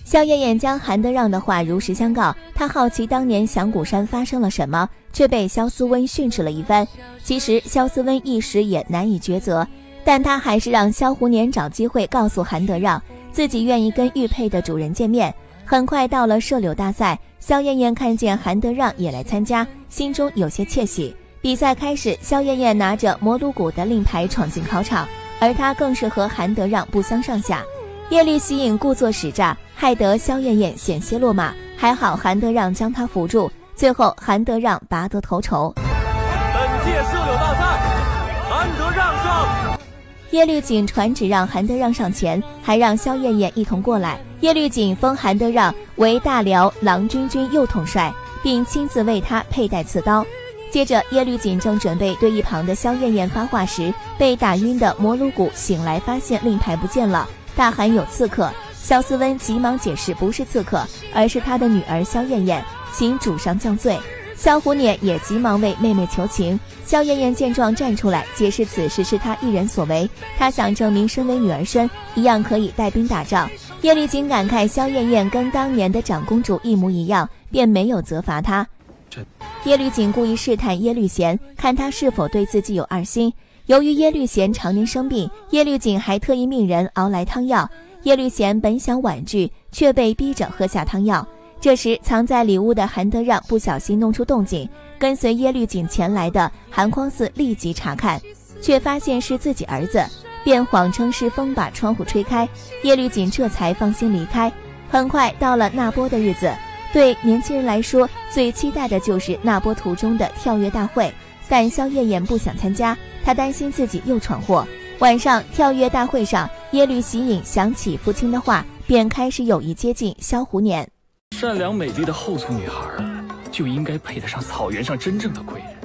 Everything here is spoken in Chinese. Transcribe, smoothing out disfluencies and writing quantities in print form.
萧燕燕将韩德让的话如实相告，她好奇当年响鼓山发生了什么，却被萧思温训斥了一番。其实萧思温一时也难以抉择，但他还是让萧胡年找机会告诉韩德让，自己愿意跟玉佩的主人见面。很快到了射柳大赛，萧燕燕看见韩德让也来参加，心中有些窃喜。比赛开始，萧燕燕拿着摩鲁谷的令牌闯进考场，而她更是和韩德让不相上下。耶律喜颖故作使诈，害得萧燕燕险些落马，还好韩德让将她扶住，最后韩德让拔得头筹。 本届射柳大赛，韩德让上。 耶律瑾传旨让韩德让上前，还让萧燕燕一同过来。耶律瑾封韩德让为大辽郎军军右统帅，并亲自为他佩戴刺刀。接着耶律瑾正准备对一旁的萧燕燕发话时，被打晕的摩鲁谷醒来，发现令牌不见了，大喊有刺客。萧思温急忙解释不是刺客，而是他的女儿萧燕燕，请主上降罪。萧胡辇也急忙为妹妹求情。萧燕燕见状站出来解释此事是她一人所为，她想证明身为女儿身一样可以带兵打仗。耶律瑾感慨萧燕燕跟当年的长公主一模一样，便没有责罚她。耶律瑾故意试探耶律贤，看他是否对自己有二心。由于耶律贤常年生病，耶律瑾还特意命人熬来汤药。耶律贤本想婉拒，却被逼着喝下汤药。这时藏在里屋的韩德让不小心弄出动静，跟随耶律瑾前来的韩匡嗣立即查看，却发现是自己儿子，便谎称是风把窗户吹开。耶律瑾这才放心离开。很快到了纳波的日子，对年轻人来说最期待的就是纳波途中的跳跃大会，但萧燕燕不想参加，她担心自己又闯祸。晚上跳跃大会上，耶律喜颖想起父亲的话，便开始有意接近萧胡辇。 善良美丽的后族女孩，就应该配得上草原上真正的贵人。